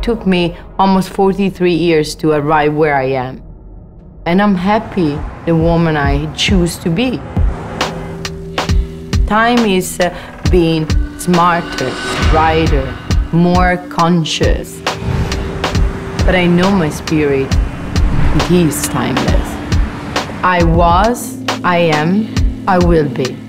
took me almost 43 years to arrive where I am. And I'm happy the woman I choose to be. Time is being smarter, brighter, more conscious. But I know my spirit, it is timeless. I was, I am, I will be.